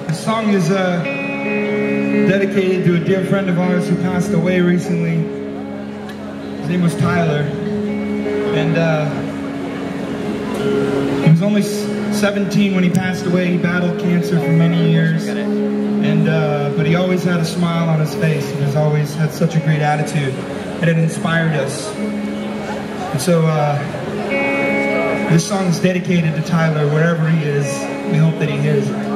This song is dedicated to a dear friend of ours who passed away recently. His name was Tyler, and he was only 17 when he passed away. He battled cancer for many years, and but he always had a smile on his face. He was always had such a great attitude, and it inspired us. And so this song is dedicated to Tyler, wherever he is. We hope that he hears it.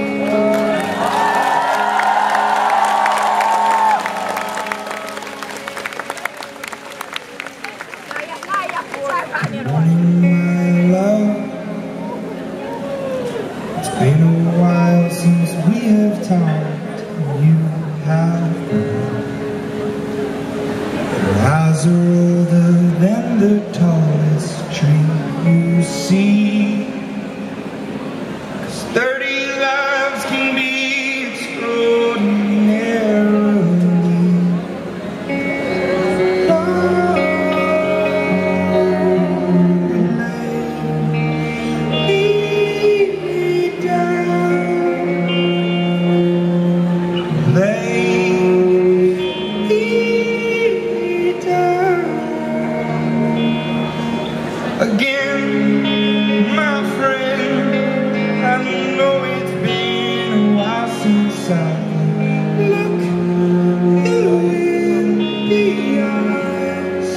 Good morning, my love. It's been a while since we have talked. You have grown. Your eyes are older than the tallest tree you see. 'Cause 30 lives can be extraordinarily again, my friend. I know it's been a while since I look you in the eyes.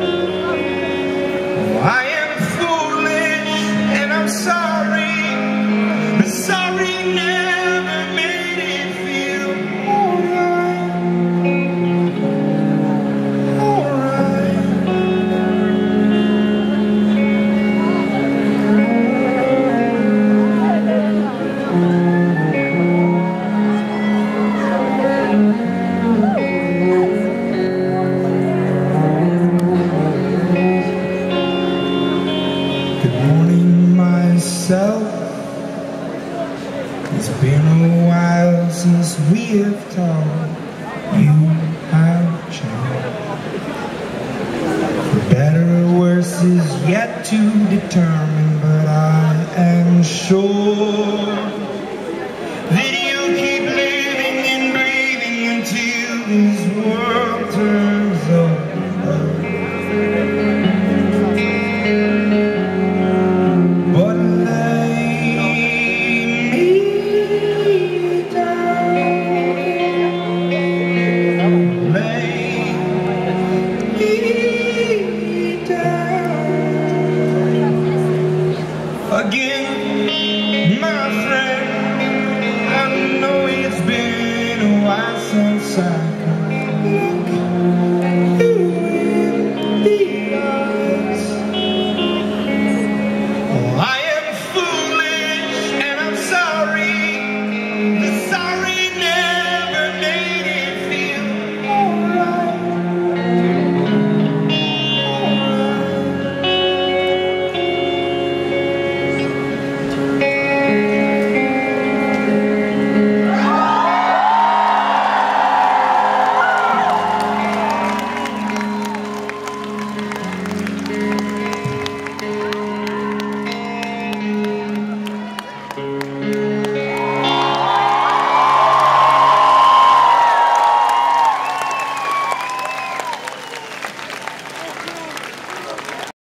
Oh, I am foolish and I'm sorry, but sorry never made it feel alright. Good morning, myself. It's been a while since we have talked. You have changed. For better or worse is yet to determine, but I am sure that you keep living and breathing until this world turns over. Again, my friend, I know it's been a while since I